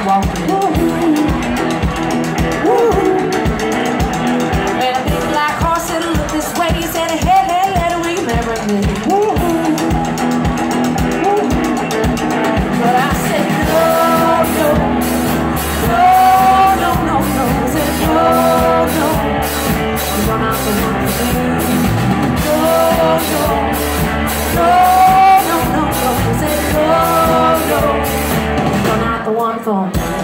walking. And a big black horse said, look this way. He said, hey, hey, let we marry me. But I said, no, no, no, no, no, no. I said, no, no, you're not the one for me. No, no, no, no, no, no. I said, no, no, you're not the one for me.